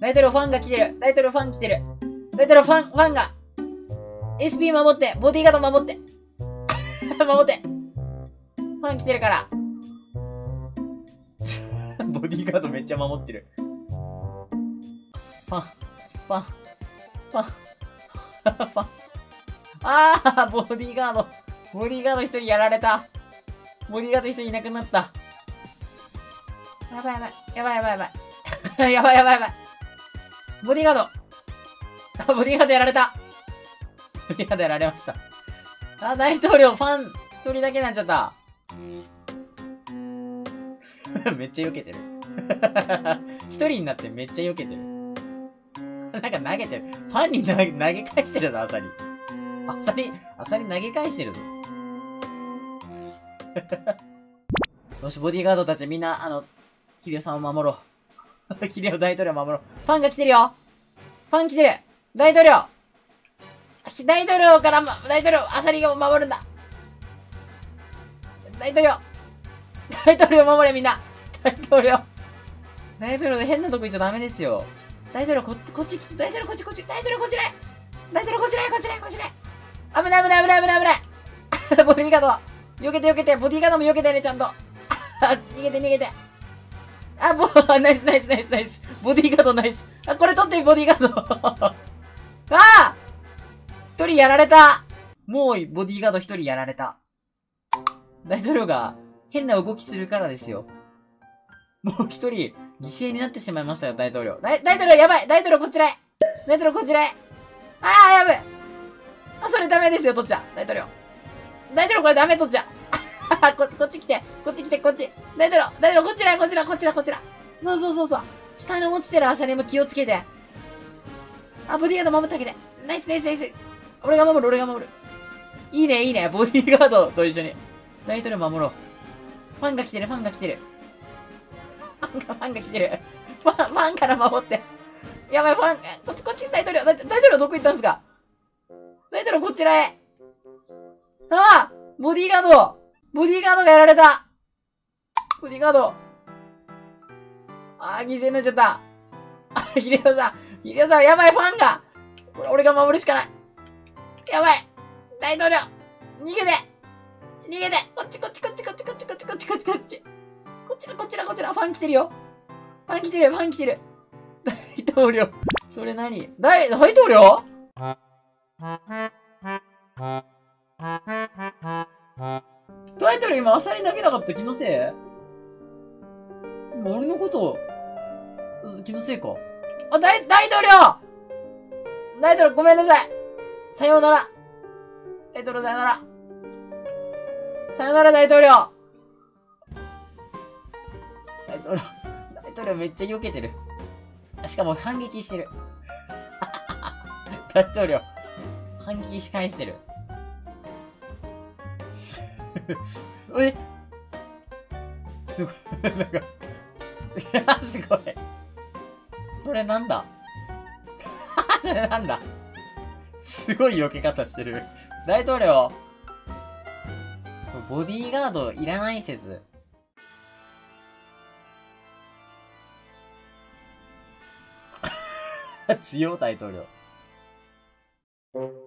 大統領ファンが来てる。大統領ファン来てる。大統領ファンが。SP 守って。ボディーガード守って。守って。ファン来てるから。ボディーガードめっちゃ守ってる。ファン。あー、ボディーガード。ボディーガード一人やられた。ボディーガード一人いなくなった。やばい。ボディーガード。ボディーガードやられた。ボディーガードやられました。あ、大統領ファン一人だけになっちゃった。めっちゃ避けてる。一人になってめっちゃ避けてる。なんか投げてる。ファンに投げ返してるぞ、アサリ。アサリ投げ返してるぞ。よし、ボディーガードたちみんな、キリオさんを守ろう。キリオ大統領を守ろう。ファンが来てるよ。ファン来てる。大統領から、大統領、アサリを守るんだ。大統領を守れみんな。大統領で変なとこ行っちゃダメですよ。大統領こっち、大統領こっち、大統領こちらへ。大統領こちらへ。危ない。ボディーガード。避けて。ボディーガードも避けてね、ちゃんと。逃げて。ナイス。ボディーガードナイス。これ取ってボディーガード。一人やられた。もうボディーガード一人やられた。大統領が変な動きするからですよ。もう一人犠牲になってしまいましたよ、大統領。大統領やばい。大統領こちらへ。やばい。それダメですよ、取っちゃ。大統領これダメ、取っちゃ。こっち来て。大統領こちら。そう。下に落ちてるアサリも気をつけて。ボディーガード守ってあげて。ナイス。俺が守る。いいね。ボディーガードと一緒に。大統領守ろう。ファンが来てる。ファンから守って。やばい、ファン、こっち、大統領どこ行ったんすか？大統領こちらへ。ボディーガードがやられた。ボディーガード。犠牲になっちゃった。ヒレオさん、やばい、ファンが。これ俺が守るしかない。やばい。大統領、逃げて。こっち。こちら。ファン来てるよ。ファン来てる。大統領。それ何？大統領？大統領今アサリ投げなかった？気のせい？今俺のこと、気のせいか。大統領ごめんなさい。さようなら。大統領さようなら。さよなら、大統領。大統領めっちゃ避けてる。しかも反撃してる。大統領、反撃し返してる。すごい。すごい。それなんだすごい避け方してる。大統領、ボディーガードいらない説。強い大統領。